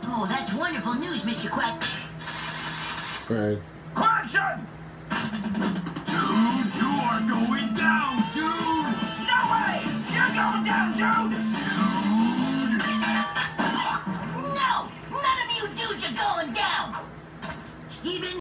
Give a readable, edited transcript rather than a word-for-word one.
Oh, that's wonderful news, Mr. Quack. Right. Question! Dude, you are going down, dude! No way! You're going down, dude! Dude! No! None of you dudes are going down! Steven?